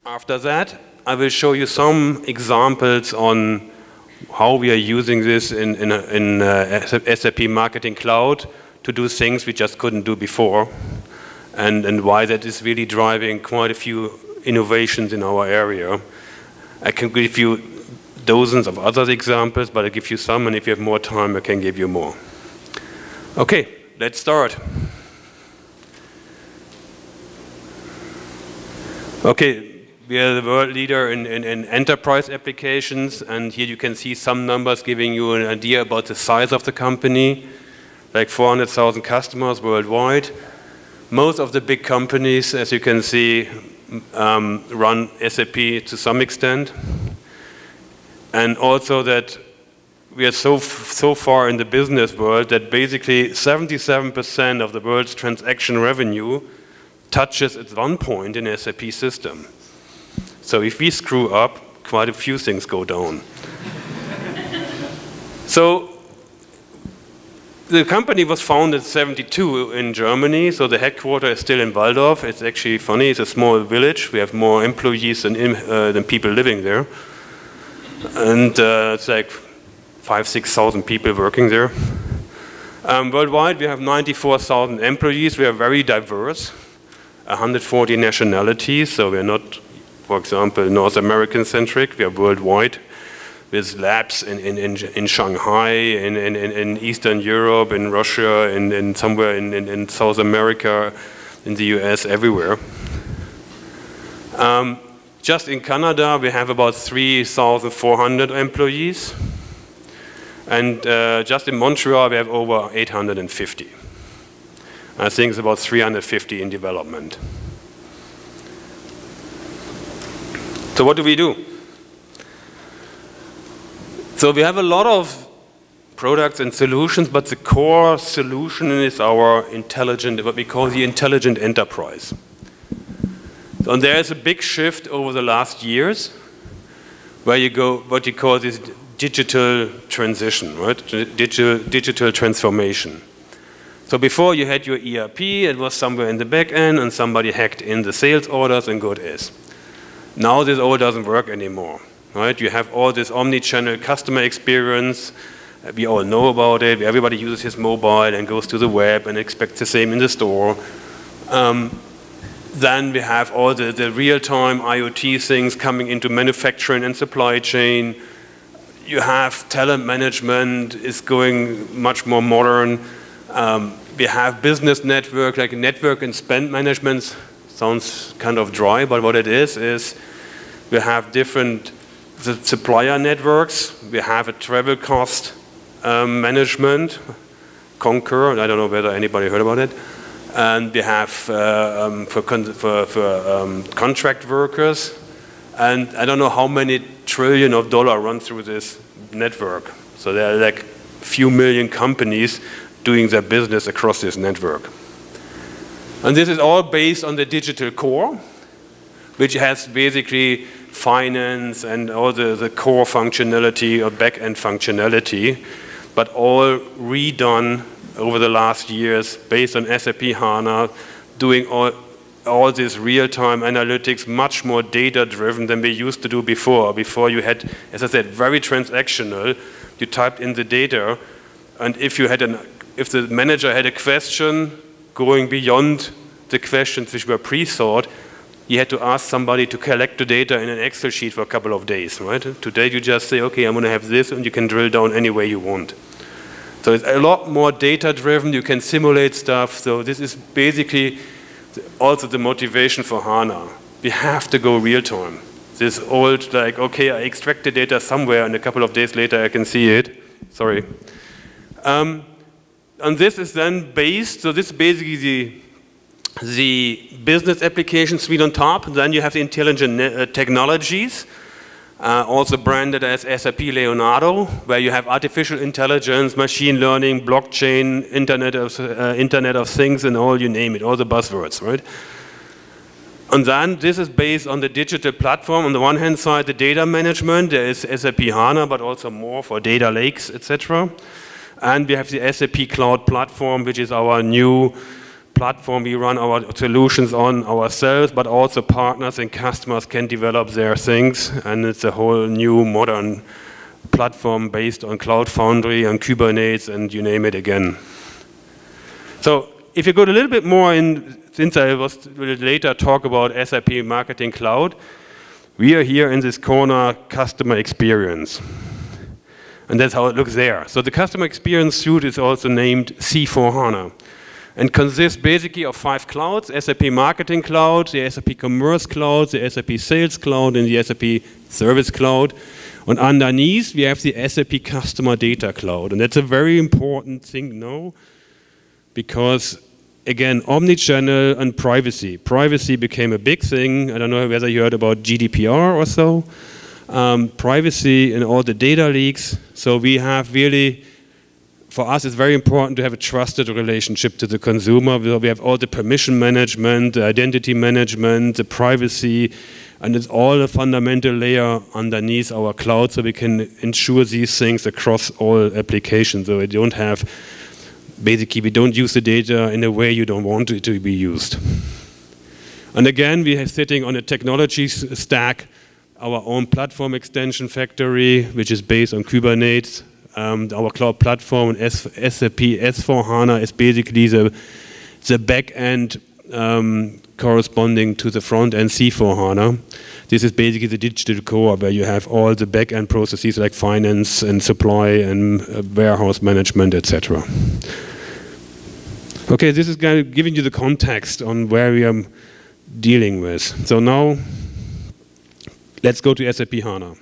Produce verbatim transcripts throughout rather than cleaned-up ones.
After that, I will show you some examples on how we are using this in, in, in uh, S A P Marketing Cloud to do things we just couldn't do before, and, and why that is really driving quite a few innovations in our area. I can give you dozens of other examples, but I'll give you some, and if you have more time, I can give you more. Okay, let's start. Okay. We are the world leader in, in, in enterprise applications, and here you can see some numbers giving you an idea about the size of the company, like four hundred thousand customers worldwide. Most of the big companies, as you can see, um, run S A P to some extent. And also that we are so, so far in the business world that basically seventy-seven percent of the world's transaction revenue touches at one point in an S A P system. So if we screw up, quite a few things go down. So the company was founded in seventy-two in Germany, so the headquarters is still in Walldorf. It's actually funny, it's a small village. We have more employees than, uh, than people living there. And uh, it's like five, six thousand people working there. Um, worldwide, we have ninety-four thousand employees. We are very diverse, one hundred forty nationalities, so we're not, for example, North American centric. We are worldwide with labs in, in, in, in Shanghai, in, in, in Eastern Europe, in Russia, in, in somewhere in, in, in South America, in the U S, everywhere. Um, just in Canada, we have about three thousand four hundred employees. And uh, just in Montreal, we have over eight hundred fifty. I think it's about three hundred fifty in development. So what do we do? So we have a lot of products and solutions, but the core solution is our intelligent, what we call the intelligent enterprise. So and there is a big shift over the last years where you go, what you call this digital transition, right? Digital, digital transformation. So before you had your E R P, it was somewhere in the back end and somebody hacked in the sales orders and good is. Now this all doesn't work anymore, right? You have all this omni-channel customer experience. We all know about it. Everybody uses his mobile and goes to the web and expects the same in the store. Um, then we have all the, the real-time I O T things coming into manufacturing and supply chain. You have talent management is going much more modern. Um, we have business network, like network and spend management. Sounds kind of dry, but what it is, is we have different supplier networks. We have a travel cost um, management, Concur, I don't know whether anybody heard about it. And we have uh, um, for, con for, for um, contract workers. And I don't know how many trillion of dollars run through this network. So there are like a few million companies doing their business across this network. And this is all based on the digital core, which has basically finance and all the, the core functionality or back-end functionality, but all redone over the last years based on S A P HANA, doing all, all this real-time analytics, much more data-driven than we used to do before. Before you had, as I said, very transactional. You typed in the data, and if you had an, if the manager had a question, going beyond the questions which were pre-thought, you had to ask somebody to collect the data in an Excel sheet for a couple of days, right? Today you just say, okay, I'm going to have this, and you can drill down any way you want. So it's a lot more data-driven, you can simulate stuff, so this is basically also the motivation for HANA. We have to go real-time. This old, like, okay, I extract the data somewhere, and a couple of days later I can see it. Sorry. Um, And this is then based, so this is basically the, the business application suite on top. Then you have the intelligent uh, technologies, uh, also branded as S A P Leonardo, where you have artificial intelligence, machine learning, blockchain, Internet of, uh, Internet of Things, and all, you name it, all the buzzwords, right? And then this is based on the digital platform. On the one hand side, the data management, there is S A P HANA, but also more for data lakes, et cetera. And we have the S A P Cloud Platform, which is our new platform we run our solutions on ourselves, but also partners and customers can develop their things, and it's a whole new modern platform based on Cloud Foundry and Kubernetes and you name it again. So if you go a little bit more in, since I was will later talk about S A P Marketing Cloud, we are here in this corner, customer experience. And that's how it looks there. So the customer experience suite is also named C four HANA and consists basically of five clouds: S A P Marketing Cloud, the S A P Commerce Cloud, the S A P Sales Cloud, and the S A P Service Cloud. And underneath, we have the S A P Customer Data Cloud. And that's a very important thing now, because again, omnichannel and privacy. Privacy became a big thing. I don't know whether you heard about G D P R or so. Um, privacy and all the data leaks. So we have really, for us, it's very important to have a trusted relationship to the consumer. We have all the permission management, the identity management, the privacy, and it's all a fundamental layer underneath our cloud, so we can ensure these things across all applications. So we don't have, basically, we don't use the data in a way you don't want it to be used. And again, we are sitting on a technology stack, our own platform extension factory, which is based on Kubernetes. Um, our cloud platform, and S A P S four HANA is basically the, the back end um, corresponding to the front end C four HANA. This is basically the digital core where you have all the back end processes like finance and supply and uh, warehouse management, et cetera. Okay, this is kind of giving you the context on where we are dealing with. So now, let's go to S A P HANA.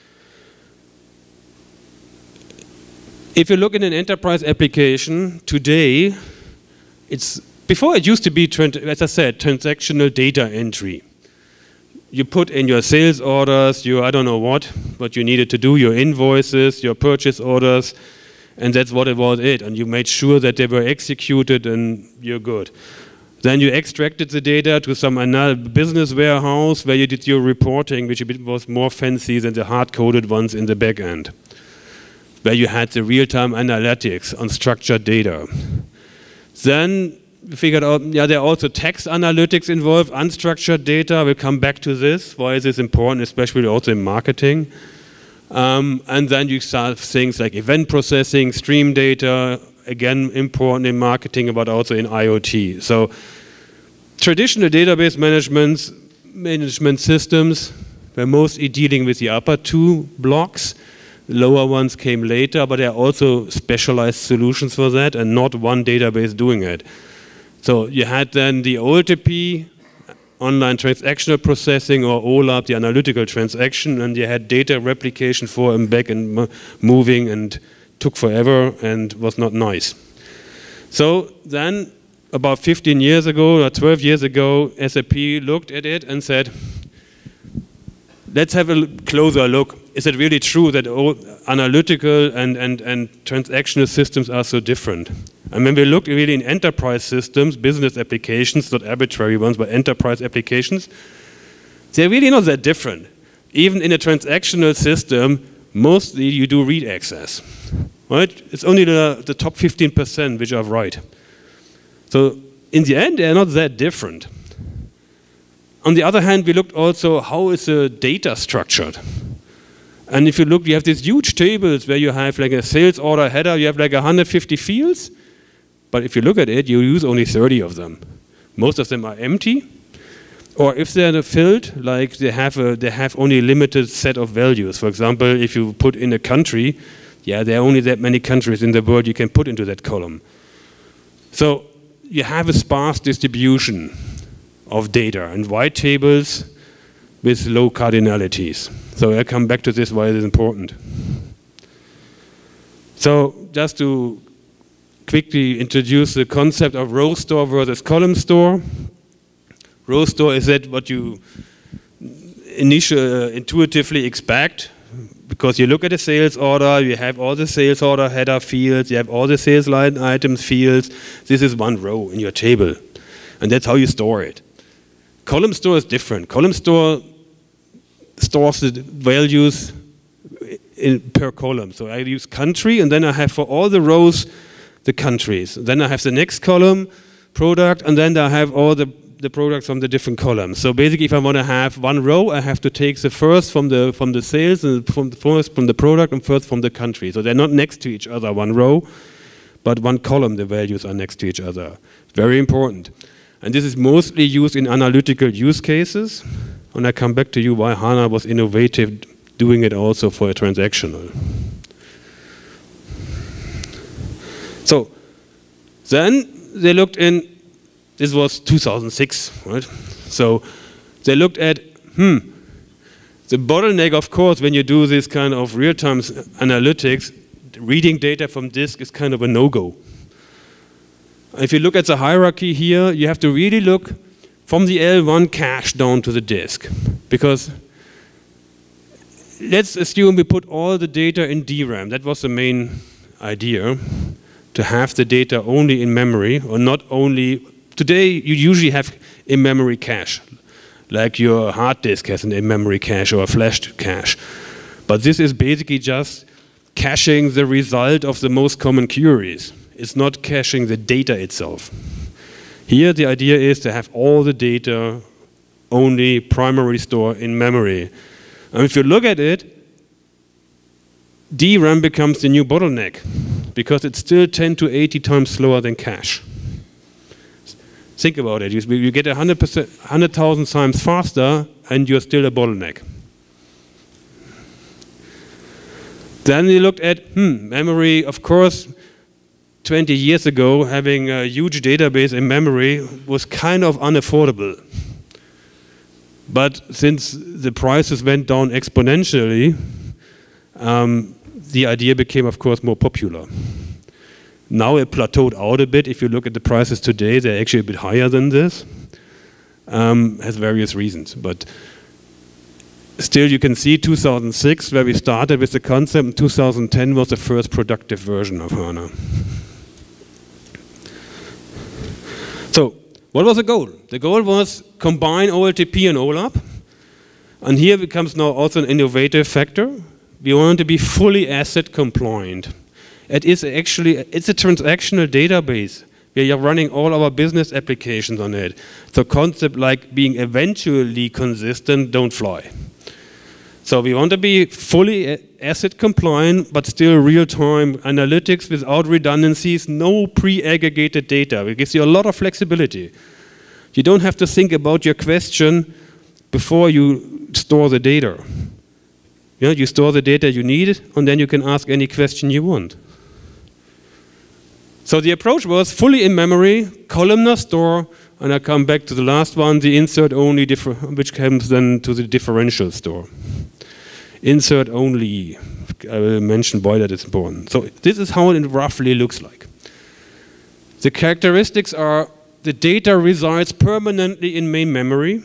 If you look in an enterprise application today, it's before it used to be, as I said, transactional data entry. You put in your sales orders, your I don't know what, what you needed to do, your invoices, your purchase orders, and that's what it was it. And you made sure that they were executed and you're good. Then you extracted the data to some another business warehouse where you did your reporting, which was more fancy than the hard-coded ones in the back end, where you had the real-time analytics on structured data. Then we figured out, yeah, there are also text analytics involved, unstructured data. We'll come back to this. Why is this important, especially also in marketing? Um, and then you start things like event processing, stream data, again, important in marketing, but also in IoT. So traditional database management, management systems were mostly dealing with the upper two blocks. The lower ones came later, but there are also specialized solutions for that and not one database doing it. So you had then the O L T P, online transactional processing, or O L A P, the analytical transaction, and you had data replication for and back and moving, and took forever and was not nice. So then, about fifteen years ago, or twelve years ago, S A P looked at it and said, let's have a closer look. Is it really true that all analytical and, and, and transactional systems are so different? And when we look really in enterprise systems, business applications, not arbitrary ones, but enterprise applications, they're really not that different. Even in a transactional system, mostly you do read access, right? It's only the, the top fifteen percent which are right. So in the end, they're not that different. On the other hand, we looked also, how is the data structured? And if you look, you have these huge tables where you have like a sales order header, you have like one hundred fifty fields, but if you look at it, you use only thirty of them. Most of them are empty. Or if they're filled, like they have, a, they have only a limited set of values. For example, if you put in a country, yeah, there are only that many countries in the world you can put into that column. So you have a sparse distribution of data and white tables with low cardinalities. So I'll come back to this, why it is important. So just to quickly introduce the concept of row store versus column store. Row store is that what you initially, uh, intuitively expect, because you look at a sales order, you have all the sales order header fields, you have all the sales line items fields. This is one row in your table, and that's how you store it. Column store is different. Column store stores the values in, per column. So I use country, and then I have for all the rows the countries. Then I have the next column, product, and then I have all the, the products from the different columns. So basically, if I want to have one row, I have to take the first from the from the sales, and from the first from the product, and first from the country. So they're not next to each other, one row, but one column, the values are next to each other. Very important. And this is mostly used in analytical use cases. And I come back to you why HANA was innovative doing it also for a transactional. So then they looked in, this was two thousand six, right? So they looked at, hmm, the bottleneck, of course, when you do this kind of real-time analytics, reading data from disk is kind of a no-go. If you look at the hierarchy here, you have to really look from the L one cache down to the disk. Because let's assume we put all the data in D RAM. That was the main idea, to have the data only in memory, or not only. Today, you usually have in-memory cache, like your hard disk has an in-memory cache or a flash cache. But this is basically just caching the result of the most common queries. It's not caching the data itself. Here, the idea is to have all the data only primary store in memory. And if you look at it, D RAM becomes the new bottleneck, because it's still ten to eighty times slower than cache. Think about it. You, you get one hundred percent, one hundred thousand times faster, and you're still a bottleneck. Then we looked at, hmm, memory, of course, twenty years ago, having a huge database in memory was kind of unaffordable. But since the prices went down exponentially, um, the idea became, of course, more popular. Now it plateaued out a bit. If you look at the prices today, they're actually a bit higher than this. Um, has various reasons. But still, you can see two thousand six, where we started with the concept, and two thousand ten was the first productive version of HANA. So, what was the goal? The goal was combine O L T P and OLAP. And here becomes now also an innovative factor. We want to be fully asset compliant. It is actually, it's a transactional database. We are running all our business applications on it. So concept like being eventually consistent don't fly. So we want to be fully asset compliant, but still real-time analytics without redundancies, no pre-aggregated data. It gives you a lot of flexibility. You don't have to think about your question before you store the data. Yeah, you store the data you need, and then you can ask any question you want. So the approach was fully in memory, columnar store, and I come back to the last one, the insert only, which comes then to the differential store. Insert only, I will mention why that is important. So this is how it roughly looks like. The characteristics are the data resides permanently in main memory.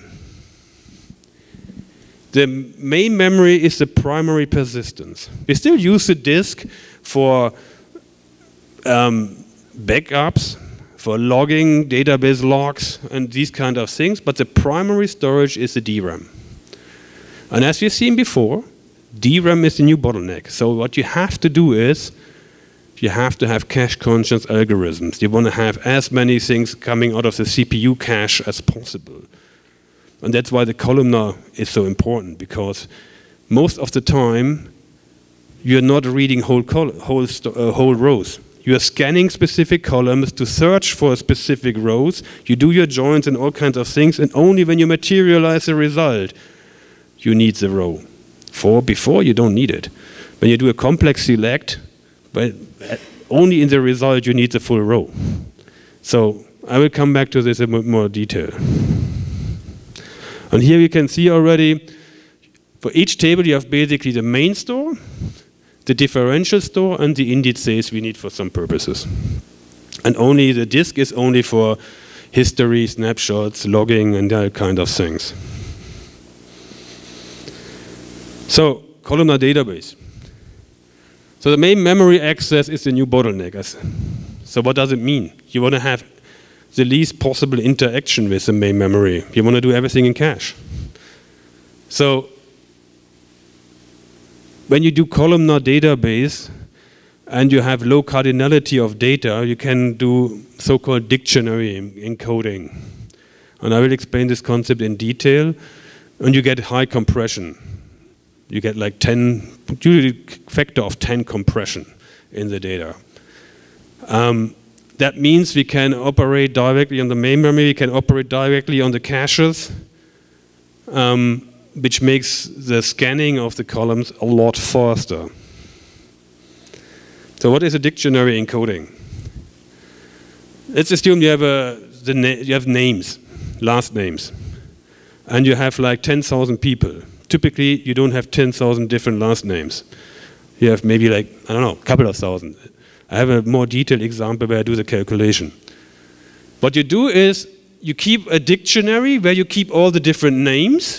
The main memory is the primary persistence. We still use the disk for um, backups, for logging, database logs, and these kind of things, but the primary storage is the D RAM. And as we've seen before, D RAM is the new bottleneck. So what you have to do is, you have to have cache-conscious algorithms. You want to have as many things coming out of the C P U cache as possible. And that's why the columnar is so important, because most of the time, you're not reading whole, whole, uh, whole rows. You are scanning specific columns to search for specific rows. You do your joins and all kinds of things, and only when you materialize the result, you need the row. For before, you don't need it. When you do a complex select, but only in the result you need the full row. So I will come back to this in more detail. And here you can see already, for each table you have basically the main store, the differential store, and the indices we need for some purposes. And only the disk is only for history, snapshots, logging, and that kind of things. So, columnar database. So the main memory access is the new bottleneck. So what does it mean? You want to have the least possible interaction with the main memory. You want to do everything in cache. So when you do columnar database, and you have low cardinality of data, you can do so-called dictionary encoding. And I will explain this concept in detail. And you get high compression. You get like ten, usually factor of ten compression in the data. Um, that means we can operate directly on the main memory, we can operate directly on the caches, um, which makes the scanning of the columns a lot faster. So what is a dictionary encoding? Let's assume you have, a, the na you have names, last names, and you have like ten thousand people. Typically, you don't have ten thousand different last names. You have maybe like, I don't know, a couple of thousand. I have a more detailed example where I do the calculation. What you do is you keep a dictionary where you keep all the different names.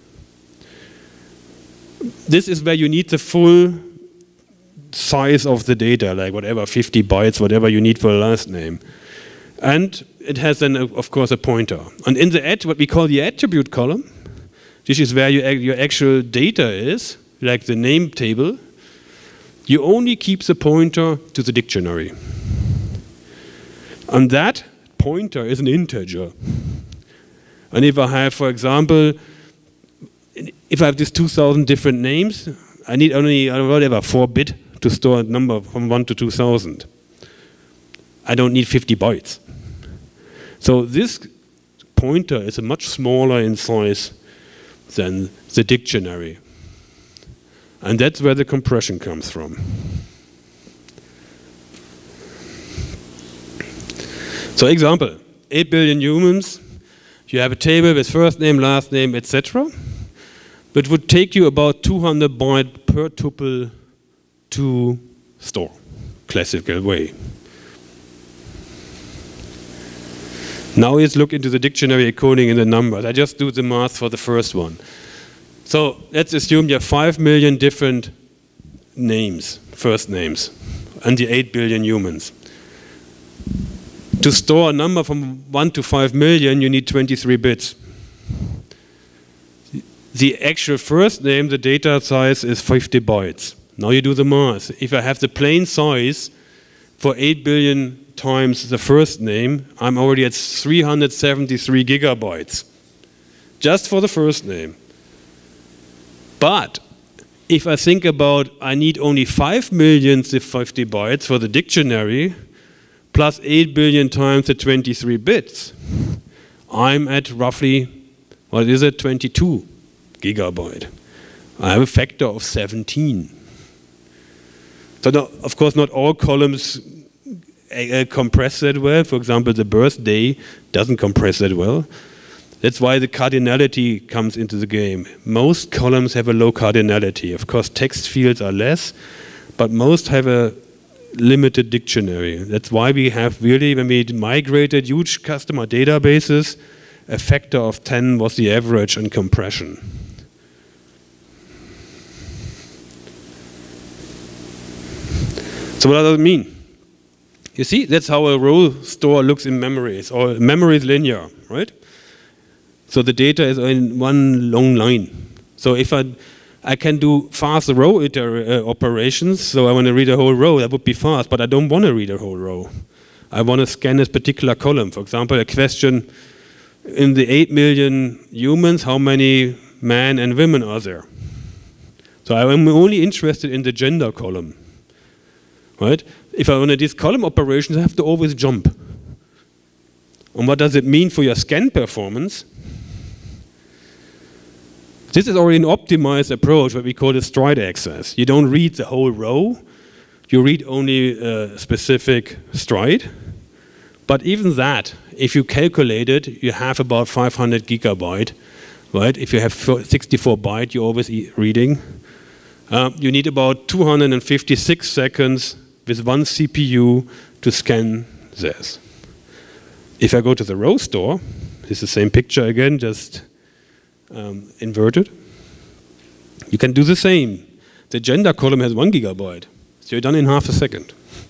This is where you need the full size of the data, like whatever, fifty bytes, whatever you need for a last name. And it has then, of course, a pointer. And in the at what we call the attribute column, this is where your, your actual data is, like the name table, you only keep the pointer to the dictionary. And that pointer is an integer. And if I have, for example, if I have these two thousand different names, I need only, whatever, four bit to store a number from one to two thousand. I don't need fifty bytes. So this pointer is a much smaller in size than the dictionary. And that's where the compression comes from. So example, eight billion humans, you have a table with first name, last name, et cetera. But it would take you about two hundred bytes per tuple to store, classical way. Now let's look into the dictionary encoding in the numbers. I just do the math for the first one. So let's assume you have five million different names, first names, and the eight billion humans. To store a number from one to five million, you need twenty-three bits. The actual first name, the data size is fifty bytes. Now you do the math. If I have the plain size for eight billion times the first name, I'm already at three hundred seventy-three gigabytes, just for the first name. But if I think about I need only five million of fifty bytes for the dictionary, plus eight billion times the twenty-three bits, I'm at roughly, what is it, twenty-two gigabyte. I have a factor of seventeen. So no, of course not all columns uh, compress that well. For example, the birthday doesn't compress that well. That's why the cardinality comes into the game. Most columns have a low cardinality. Of course, text fields are less, but most have a limited dictionary. That's why we have really, when we migrated huge customer databases, a factor of ten was the average in compression. So what does it mean? You see, that's how a row store looks in memories, or memory is linear, right? So the data is in one long line. So if I, I can do fast row iter uh, operations, so I want to read a whole row, that would be fast, but I don't want to read a whole row. I want to scan this particular column. For example, a question, in the eight million humans, how many men and women are there? So I'm only interested in the gender column, right? If I want to do these column operations, I have to always jump. And what does it mean for your scan performance? This is already an optimized approach, what we call the stride access. You don't read the whole row, you read only a specific stride. But even that, if you calculate it, you have about five hundred gigabyte, right? If you have sixty-four byte, you're always e reading. Uh, you need about two hundred fifty-six seconds with one C P U to scan this. If I go to the row store, it's the same picture again, just um, inverted. You can do the same. The gender column has one gigabyte, so you're done in half a second.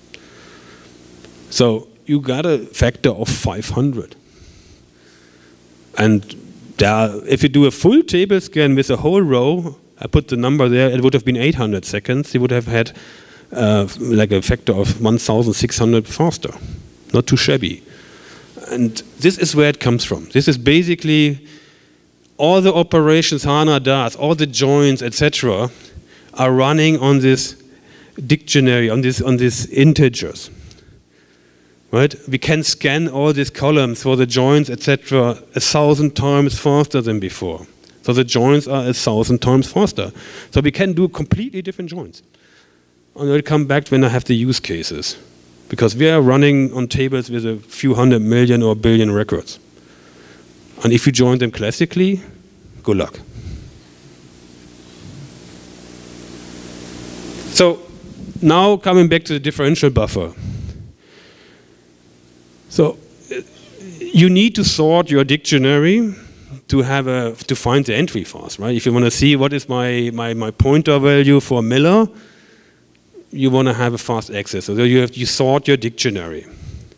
So you got a factor of five hundred. And there, if you do a full table scan with a whole row, I put the number there, it would have been eight hundred seconds. You would have had uh, like a factor of one thousand six hundred faster. Not too shabby. And this is where it comes from. This is basically all the operations HANA does, all the joins, et cetera, are running on this dictionary, on this on these integers. Right? We can scan all these columns for the joins, et cetera, a thousand times faster than before. So the joins are a thousand times faster. So we can do completely different joins. And I'll come back when I have the use cases. Because we are running on tables with a few hundred million or billion records. And if you join them classically, good luck. So now coming back to the differential buffer. So you need to sort your dictionary to have a to find the entry fast, right? If you want to see what is my my my pointer value for Miller, you want to have a fast access. So you have you sort your dictionary.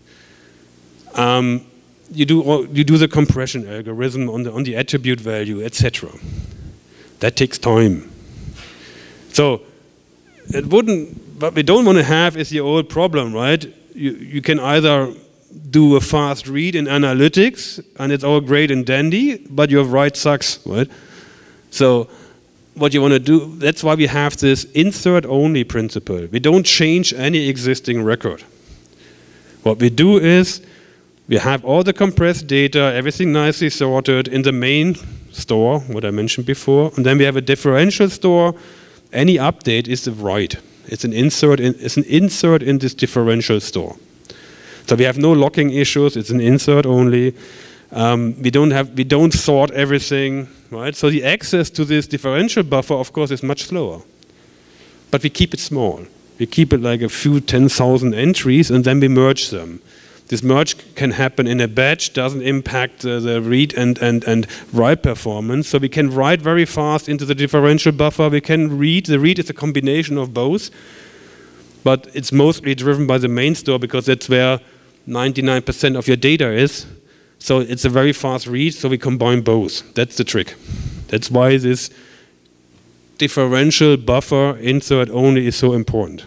Um, you do all, you do the compression algorithm on the on the attribute value, et cetera. That takes time. So it wouldn't. What we don't want to have is the old problem, right? You you can either do a fast read in analytics, and it's all great and dandy, but your write sucks, right? So what you want to do, that's why we have this insert-only principle. We don't change any existing record. What we do is, we have all the compressed data, everything nicely sorted in the main store, what I mentioned before, and then we have a differential store. Any update is the write. It's an insert in, it's an insert in this differential store. So we have no locking issues. It's an insert only. Um, we don't have we don't sort everything, right? So the access to this differential buffer, of course, is much slower. But we keep it small. We keep it like a few ten thousand entries, and then we merge them. This merge can happen in a batch, doesn't impact uh, the read and, and, and write performance. So we can write very fast into the differential buffer. We can read. The read is a combination of both. But it's mostly driven by the main store because that's where ninety-nine percent of your data is. So it's a very fast read, so we combine both. That's the trick. That's why this differential buffer insert only is so important.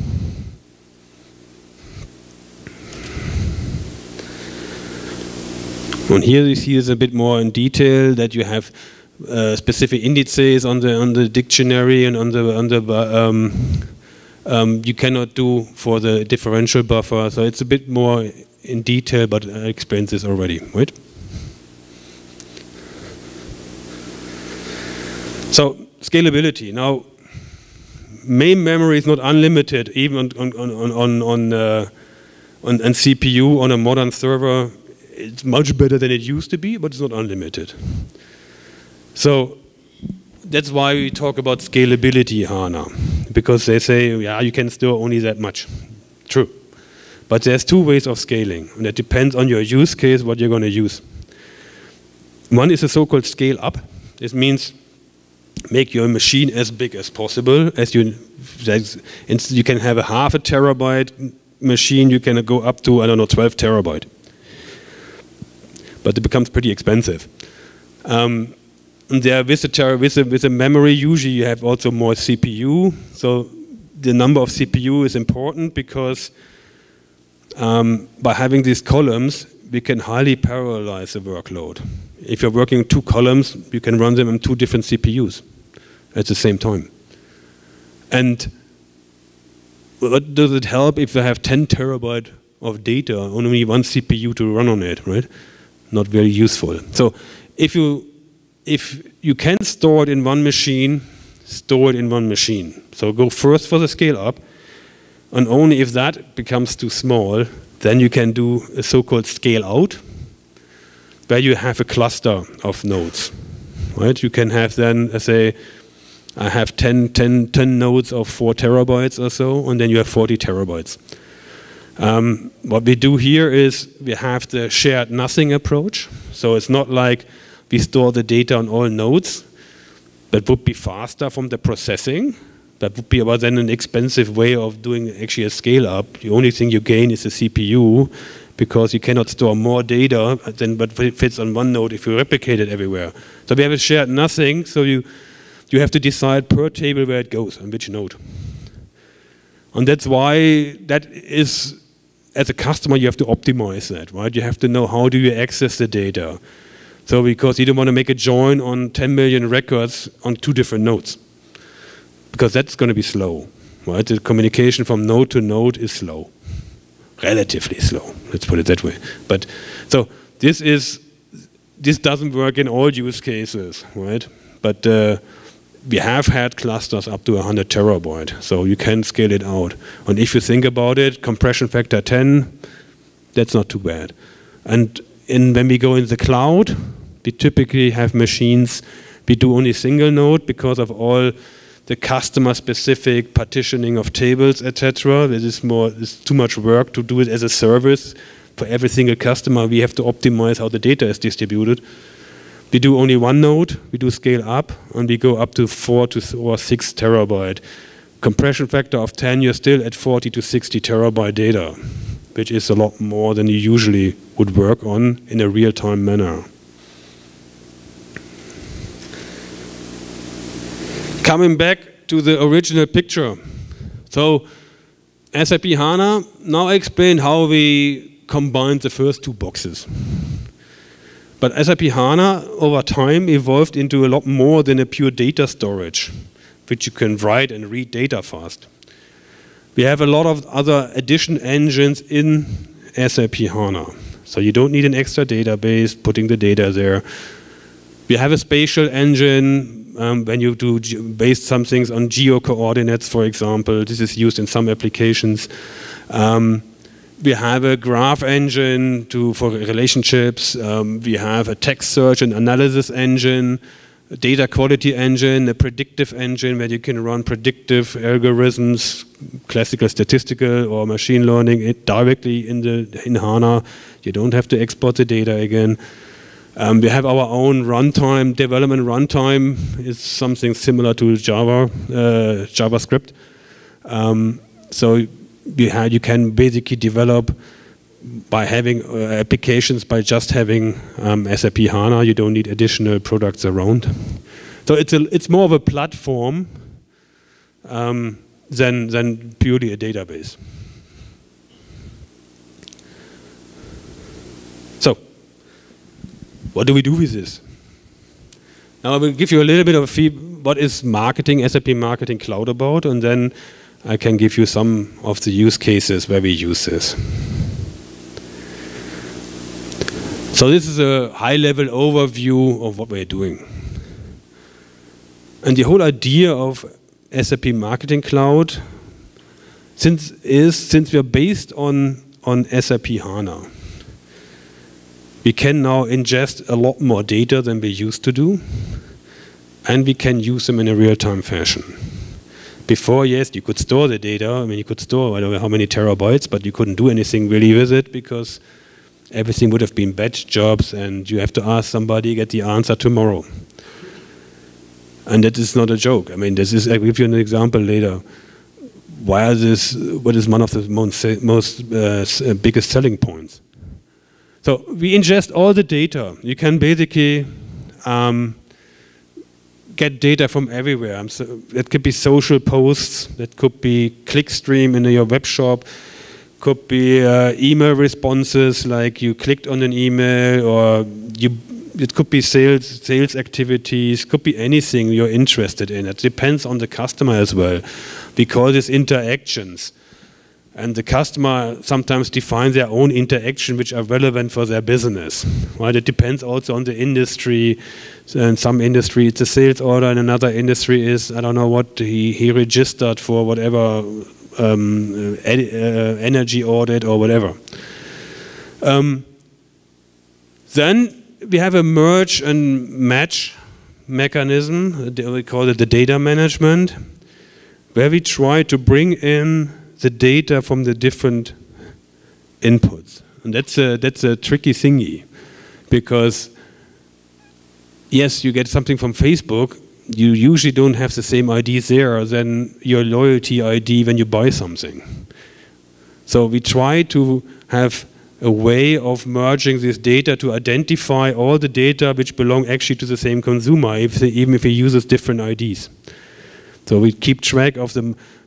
And here you see is a bit more in detail that you have uh, specific indices on the on the dictionary and on the on the um, um, you cannot do for the differential buffer. So it's a bit more in detail, but I explained this already, right? So scalability. Now, main memory is not unlimited, even on on on on on, uh, on, on C P U on a modern server. It's much better than it used to be, but it's not unlimited. So that's why we talk about scalability HANA, because they say, yeah, you can store only that much. True. But there's two ways of scaling, and it depends on your use case, what you're going to use. One is a so-called scale up. This means make your machine as big as possible. As you, you can have a half a terabyte machine, you can go up to, I don't know, twelve terabyte. But it becomes pretty expensive. Um, and there, with the, with, the, with the memory, usually you have also more C P U. So the number of C P U is important because um, by having these columns, we can highly parallelize the workload. If you're working two columns, you can run them on two different C P Us at the same time. And what does it help if you have ten terabyte of data, only one C P U to run on it, right? Not very useful. So if you if you can store it in one machine, store it in one machine. So go first for the scale up, and only if that becomes too small, then you can do a so-called scale out, where you have a cluster of nodes. Right? You can have then, let's say, I have ten, ten, ten nodes of four terabytes or so, and then you have forty terabytes. Um, what we do here is we have the shared nothing approach. So it's not like we store the data on all nodes. That would be faster from the processing. That would be about then an expensive way of doing actually a scale up. The only thing you gain is the C P U, because you cannot store more data than what fits on one node if you replicate it everywhere. So we have a shared nothing, so you, you have to decide per table where it goes, on which node. And that's why that is, as a customer, you have to optimize that, right? You have to know how do you access the data. So because you don't want to make a join on ten million records on two different nodes, because that's going to be slow, right? The communication from node to node is slow, relatively slow. Let's put it that way. But so this is this doesn't work in all use cases, right? But uh, we have had clusters up to one hundred terabyte, so you can scale it out. And if you think about it, compression factor ten, that's not too bad. And in, when we go in the cloud, we typically have machines, we do only single node because of all the customer-specific partitioning of tables, et cetera. This is more, it's too much work to do it as a service. For every single customer, we have to optimize how the data is distributed. We do only one node, we do scale up, and we go up to four to or six terabyte. Compression factor of ten, you're still at forty to sixty terabyte data, which is a lot more than you usually would work on in a real-time manner. Coming back to the original picture. So S A P HANA, now I explain how we combined the first two boxes. But S A P HANA, over time, evolved into a lot more than a pure data storage, which you can write and read data fast. We have a lot of other addition engines in S A P HANA. So you don't need an extra database putting the data there. We have a spatial engine um, when you do base some things on geo-coordinates, for example. This is used in some applications. Um, We have a graph engine to, for relationships. Um, we have a text search and analysis engine, a data quality engine, a predictive engine where you can run predictive algorithms, classical statistical or machine learning it directly in the in HANA. You don't have to export the data again. Um, we have our own runtime, development runtime is something similar to Java, uh, JavaScript. Um, so You, have, you can basically develop by having uh, applications by just having um, S A P HANA. You don't need additional products around. So it's a, it's more of a platform um, than than purely a database. So, what do we do with this? Now I will give you a little bit of a feel. What is marketing, S A P Marketing Cloud about, and then I can give you some of the use cases where we use this. So this is a high-level overview of what we're doing. And the whole idea of S A P Marketing Cloud since is, since we're based on, on S A P HANA, we can now ingest a lot more data than we used to do, and we can use them in a real-time fashion. Before, yes, you could store the data. I mean, you could store I don't know how many terabytes, but you couldn't do anything really with it because everything would have been batch jobs, and you have to ask somebody, get the answer tomorrow. And that is not a joke. I mean, this is. I'll give you an example later. Why is this? What is one of the most, most uh, biggest selling points? So we ingest all the data. You can basically Um, get data from everywhere. So it could be social posts, that could be clickstream in your web shop, could be uh, email responses, like you clicked on an email, or you, it could be sales, sales activities, could be anything you're interested in. It depends on the customer as well. We call this interactions. And the customer sometimes defines their own interaction which are relevant for their business. Right? It depends also on the industry. So in some industry it's a sales order, in another industry is, I don't know what, he, he registered for whatever um, ed, uh, energy audit or whatever. Um, then we have a merge and match mechanism, we call it the data management, where we try to bring in the data from the different inputs. And that's a, that's a tricky thingy, because yes, you get something from Facebook, you usually don't have the same I D there than your loyalty I D when you buy something. So we try to have a way of merging this data to identify all the data which belong actually to the same consumer, if they, even if he uses different I Ds. So we keep track of the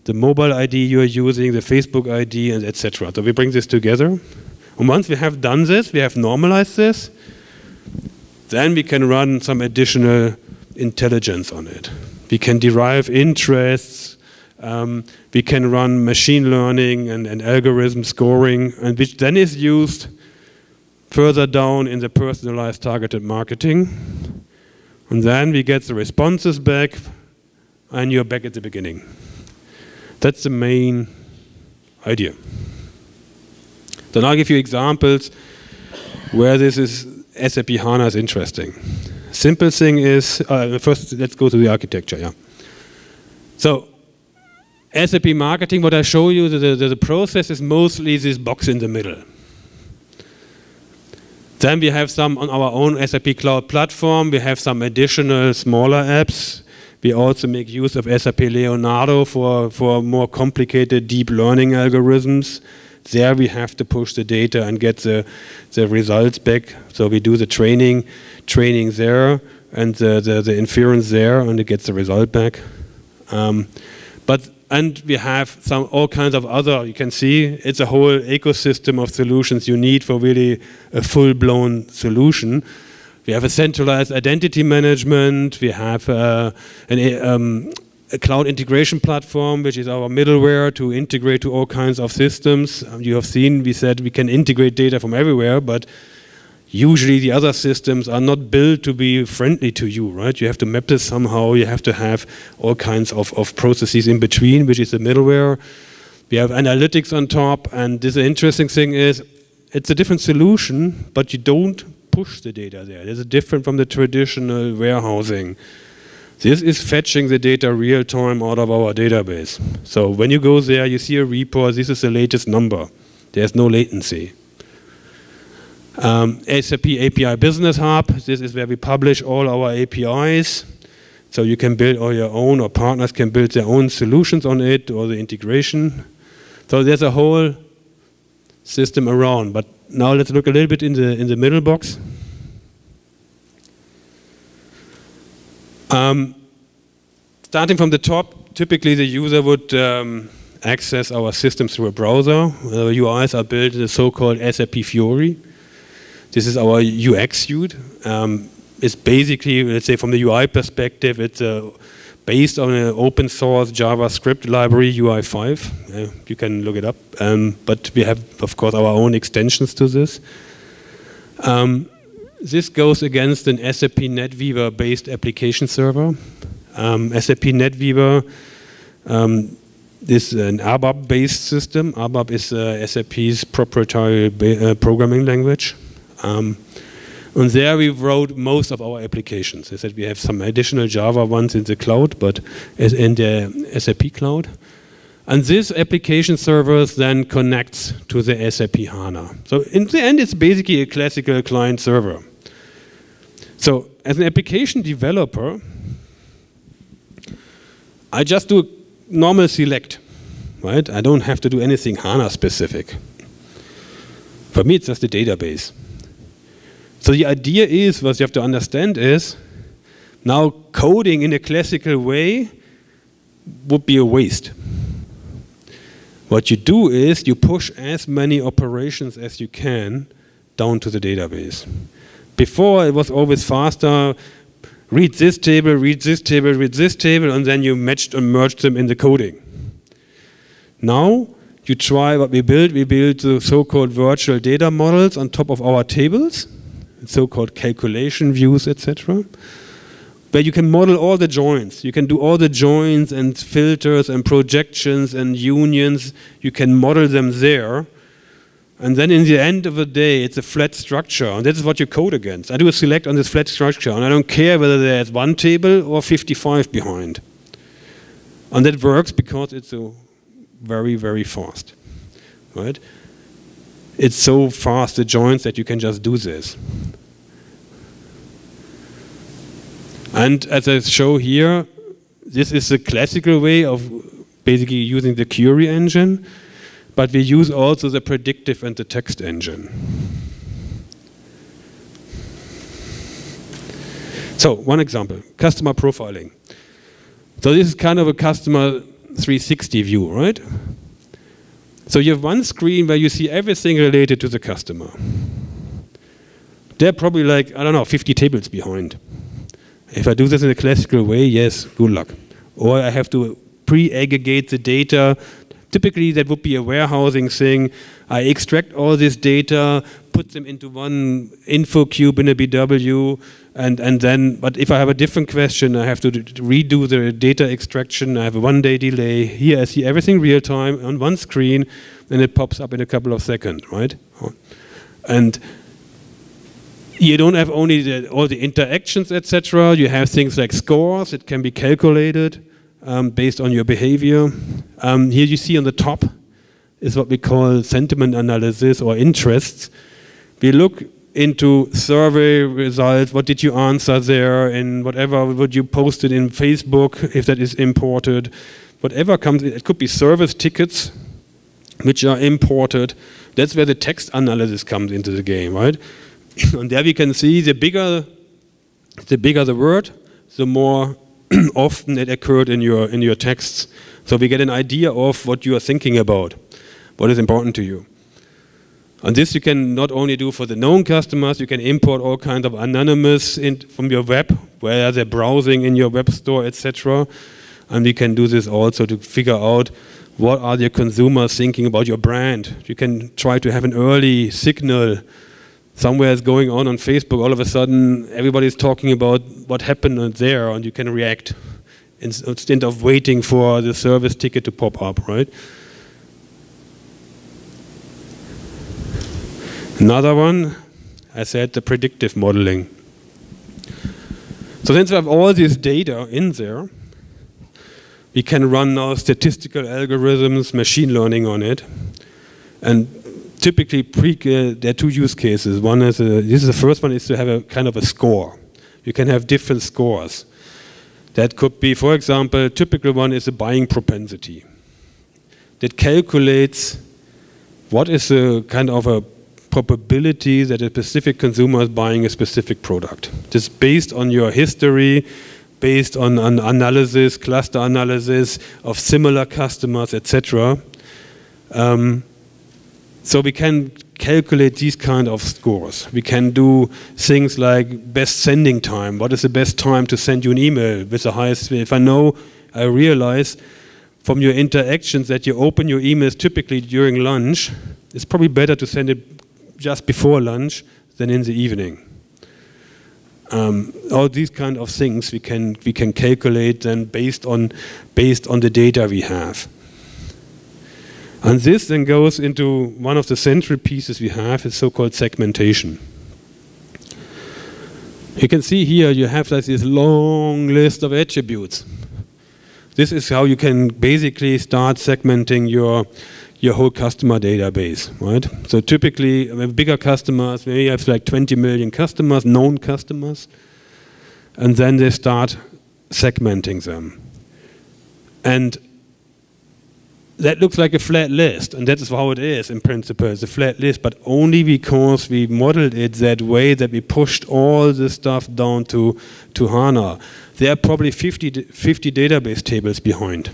the mobile I D you are using, the Facebook I D, and et cetera. So we bring this together. And once we have done this, we have normalized this, then we can run some additional intelligence on it. We can derive interests, um, we can run machine learning and, and algorithm scoring, and which then is used further down in the personalized targeted marketing. And then we get the responses back, and you're back at the beginning. That's the main idea. So now I'll give you examples where this is S A P HANA is interesting. Simple thing is, uh, first let's go to the architecture. Yeah. So S A P marketing, what I show you, the, the, the process is mostly this box in the middle. Then we have some on our own S A P Cloud Platform. We have some additional smaller apps. We also make use of S A P Leonardo for, for more complicated deep learning algorithms. There we have to push the data and get the, the results back. So we do the training, training there, and the, the, the inference there, and it gets the result back. Um, but and we have some all kinds of other, you can see, it's a whole ecosystem of solutions you need for really a full-blown solution. We have a centralized identity management, we have uh, an, um, a cloud integration platform, which is our middleware to integrate to all kinds of systems. Um, you have seen, we said we can integrate data from everywhere, but usually the other systems are not built to be friendly to you, right? You have to map this somehow, you have to have all kinds of, of processes in between, which is the middleware. We have analytics on top, and this interesting thing is, it's a different solution, but you don't push the data there. This is different from the traditional warehousing. This is fetching the data real time out of our database. So when you go there, you see a report, this is the latest number. There's no latency. Um, S A P A P I Business Hub, this is where we publish all our A P Is. So you can build all your own, or partners can build their own solutions on it, or the integration. So there's a whole system around. But now let's look a little bit in the, in the middle box. Um, starting from the top, typically the user would um, access our system through a browser. Our U Is are built in the so-called S A P Fiori. This is our U X suite. Um, it's basically, let's say from the U I perspective, it's uh, based on an open source JavaScript library, U I five. Uh, you can look it up. Um, but we have, of course, our own extensions to this. Um, this goes against an S A P NetWeaver-based application server. Um, S A P NetWeaver um, is an A B A P-based system. A B A P is uh, S A P's proprietary uh, programming language. Um, and there we wrote most of our applications. I said we have some additional Java ones in the cloud, but in the S A P cloud. And this application servers then connects to the S A P HANA. So in the end, it's basically a classical client server. So as an application developer, I just do a normal select, right? I don't have to do anything HANA specific. For me, it's just a database. So the idea is, what you have to understand is, now coding in a classical way would be a waste. What you do is, you push as many operations as you can down to the database. Before, it was always faster, read this table, read this table, read this table, and then you matched and merged them in the coding. Now, you try what we build. We build the so-called virtual data models on top of our tables, so-called calculation views, et cetera, where you can model all the joins. You can do all the joins and filters and projections and unions. You can model them there. And then in the end of the day, it's a flat structure. And this is what you code against. I do a select on this flat structure, and I don't care whether there's one table or fifty-five behind. And that works because it's so very, very fast, right? It's so fast, the joins, that you can just do this. And as I show here, this is the classical way of basically using the query engine, but we use also the predictive and the text engine. So one example, customer profiling. So this is kind of a customer three sixty view, right? So you have one screen where you see everything related to the customer. They're probably like, I don't know, fifty tables behind. If I do this in a classical way, yes, good luck. Or I have to pre-aggregate the data. Typically, that would be a warehousing thing. I extract all this data, put them into one info cube in a B W, and, and then, but if I have a different question, I have to redo the data extraction. I have a one-day delay. Here, I see everything real time on one screen, and it pops up in a couple of seconds, right? And you don't have only the, all the interactions, et cetera. You have things like scores. It can be calculated um, based on your behavior. Um, here you see on the top is what we call sentiment analysis or interests. We look into survey results. What did you answer there? And whatever what you posted in Facebook, if that is imported. Whatever comes in, it could be service tickets, which are imported. That's where the text analysis comes into the game, right? And there we can see the bigger, the bigger the word, the more often it occurred in your in your texts. So we get an idea of what you are thinking about, what is important to you. And this you can not only do for the known customers, you can import all kinds of anonymous in, from your web, where they're browsing in your web store, et cetera. And we can do this also to figure out what are the consumers thinking about your brand. You can try to have an early signal. Somewhere is going on on Facebook, all of a sudden everybody's talking about what happened there, and you can react instead of waiting for the service ticket to pop up, right? Another one, I said the predictive modeling. So since we have all this data in there, we can run now statistical algorithms, machine learning on it, and typically, pre, uh, there are two use cases. One is, a, this is the first one, is to have a kind of a score. You can have different scores. That could be, for example, a typical one is a buying propensity. That calculates what is a kind of a probability that a specific consumer is buying a specific product. This is based on your history, based on an analysis, cluster analysis of similar customers, et cetera. Um, So we can calculate these kind of scores. We can do things like best sending time. What is the best time to send you an email with the highest? If I know, I realize from your interactions that you open your emails typically during lunch, it's probably better to send it just before lunch than in the evening. Um, all these kind of things we can we can calculate then based on based on the data we have. And this then goes into one of the central pieces we have, is so-called segmentation. You can see here you have like this long list of attributes. This is how you can basically start segmenting your your whole customer database, right? So typically, with bigger customers, maybe you have like twenty million customers, known customers, and then they start segmenting them. And that looks like a flat list, and that is how it is in principle. It's a flat list, but only because we modeled it that way, that we pushed all the stuff down to, to HANA. There are probably fifty, fifty database tables behind.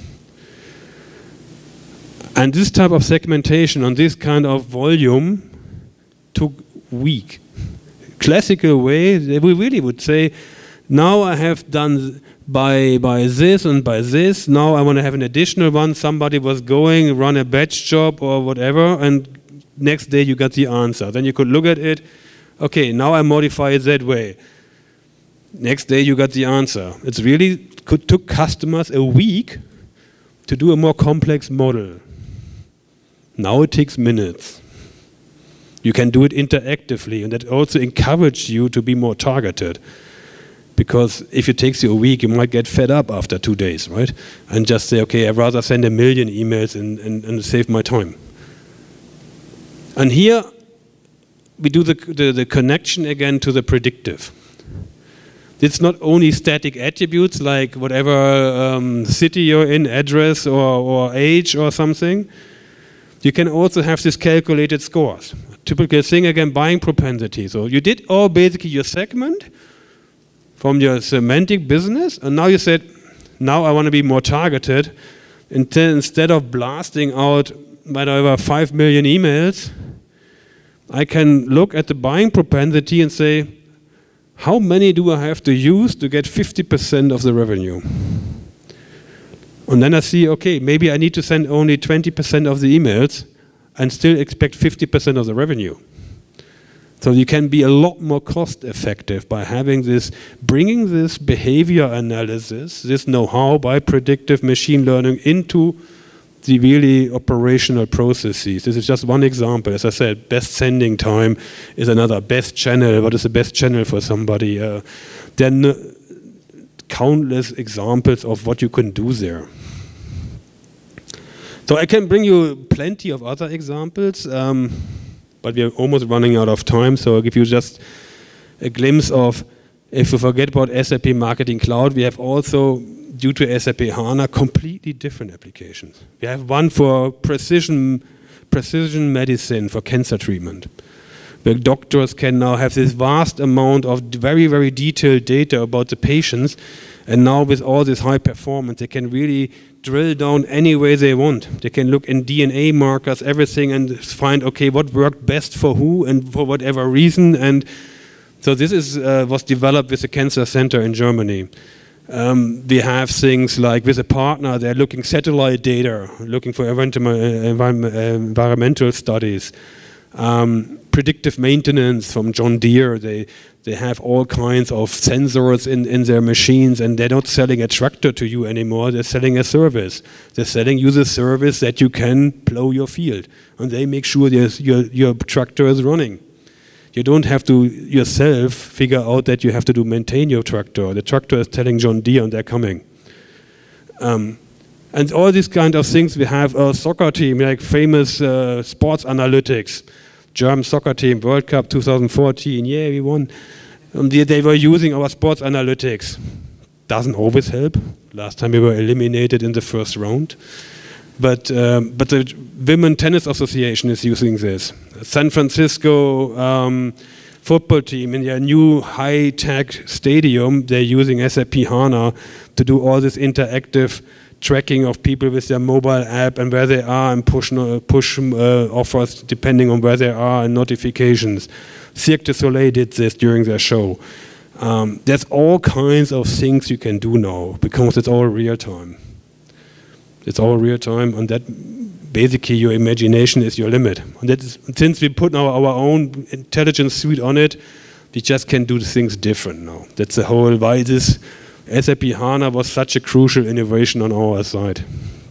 And this type of segmentation on this kind of volume took weeks. Classical way, we really would say, now I have done by by this and by this, now I want to have an additional one. Somebody was going, run a batch job or whatever, and next day you got the answer. Then you could look at it, okay, now I modify it that way. Next day you got the answer. It's really could took customers a week to do a more complex model. Now it takes minutes. You can do it interactively, and that also encourages you to be more targeted. Because if it takes you a week, you might get fed up after two days, right? And just say, okay, I'd rather send a million emails and, and, and save my time. And here, we do the, the, the connection again to the predictive. It's not only static attributes like whatever um, city you're in, address or, or age or something. You can also have this calculated scores. Typical thing again, buying propensity. So you did all basically your segment from your semantic business, and now you said, now I want to be more targeted. instead of blasting out whatever five million emails, I can look at the buying propensity and say, how many do I have to use to get fifty percent of the revenue? And then I see, okay, maybe I need to send only twenty percent of the emails and still expect fifty percent of the revenue. So you can be a lot more cost effective by having this, bringing this behavior analysis, this know-how by predictive machine learning into the really operational processes. This is just one example. As I said, best sending time is another. Best channel, what is the best channel for somebody? Uh, there are countless examples of what you can do there. So I can bring you plenty of other examples. Um, But we are almost running out of time, so I'll give you just a glimpse of, if you forget about S A P Marketing Cloud, we have also, due to S A P HANA, completely different applications. We have one for precision, precision medicine for cancer treatment, where doctors can now have this vast amount of very, very detailed data about the patients, and now with all this high performance, they can really drill down any way they want. They can look in D N A markers, everything, and find, okay, what worked best for who and for whatever reason. And so this is uh, was developed with the Cancer Center in Germany. Um, we have things like with a partner, they're looking satellite data, looking for environmental studies. Um, predictive maintenance from John Deere, they they have all kinds of sensors in, in their machines, and they're not selling a tractor to you anymore, they're selling a service. They're selling you the service that you can plow your field, and they make sure your, your, your tractor is running. You don't have to yourself figure out that you have to do maintain your tractor. The tractor is telling John Deere and they're coming. Um, and all these kind of things, we have a soccer team, like famous uh, sports analytics. German soccer team, World Cup two thousand fourteen, yeah, we won. Um, they, they were using our sports analytics. Doesn't always help. Last time we were eliminated in the first round. But, um, but the Women's Tennis Association is using this. San Francisco um, football team in their new high-tech stadium, they're using S A P HANA to do all this interactive tracking of people with their mobile app and where they are, and push, push uh, offers depending on where they are and notifications. Cirque du Soleil did this during their show. Um, there's all kinds of things you can do now because it's all real time. It's all real time, and that basically your imagination is your limit. And that is, since we put our, our own intelligence suite on it, we just can do things different now. That's the whole why this S A P HANA was such a crucial innovation on our side.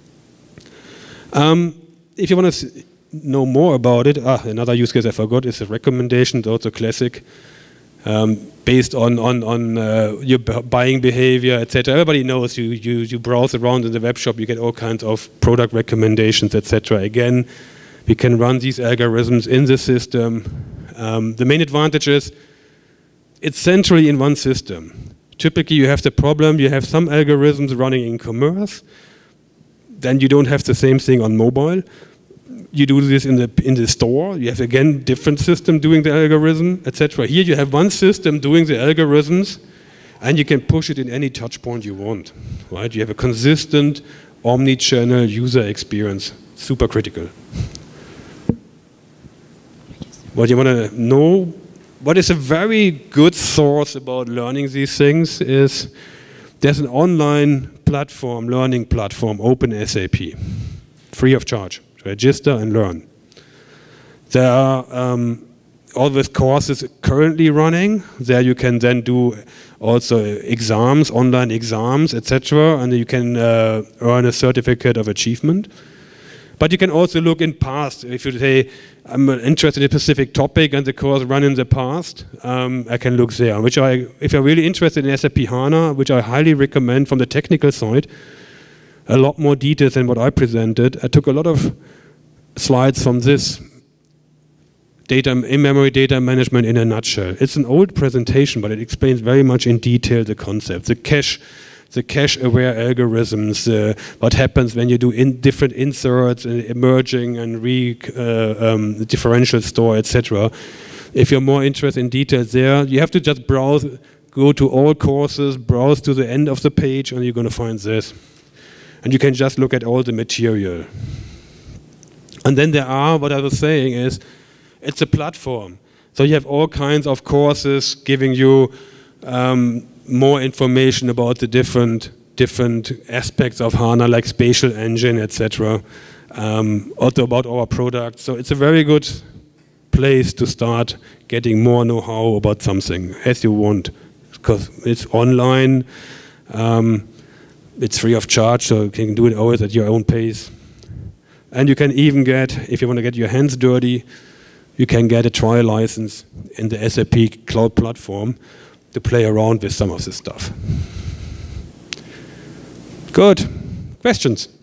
Um, if you want to know more about it, ah, another use case I forgot is a recommendation, also classic, um, based on, on, on uh, your buying behavior, et cetera. Everybody knows you, you, you browse around in the web shop, you get all kinds of product recommendations, et cetera. Again, we can run these algorithms in the system. Um, the main advantage is it's centrally in one system. Typically, you have the problem, you have some algorithms running in commerce, then you don't have the same thing on mobile. You do this in the, in the store, you have again different system doing the algorithm, et cetera. Here you have one system doing the algorithms, and you can push it in any touch point you want, right? You have a consistent omni-channel user experience, super critical. What you want to know? What is a very good source about learning these things is there's an online platform, learning platform, OpenSAP, free of charge. Register and learn. There are um, all these courses currently running. There you can then do also exams, online exams, et cetera, and you can uh, earn a certificate of achievement. But you can also look in past. If you say, I'm interested in a specific topic and the course run in the past, um, I can look there. Which I, if you're really interested in S A P HANA, which I highly recommend from the technical side, a lot more details than what I presented. I took a lot of slides from this data, in-memory data management in a nutshell. It's an old presentation, but it explains very much in detail the concept, the cache, the cache-aware algorithms, uh, what happens when you do in different inserts, uh, emerging and re uh, um, differential store, et cetera. If you're more interested in details there, you have to just browse, go to all courses, browse to the end of the page, and you're going to find this. and you can just look at all the material. And then there are, what I was saying is, it's a platform. So you have all kinds of courses giving you um, more information about the different different aspects of HANA, like spatial engine, et cetera. Um, also about our products. So it's a very good place to start getting more know-how about something as you want, because it's online, um, it's free of charge, so you can do it always at your own pace. And you can even get, if you want to get your hands dirty, you can get a trial license in the S A P Cloud Platform to play around with some of this stuff. Good. Questions?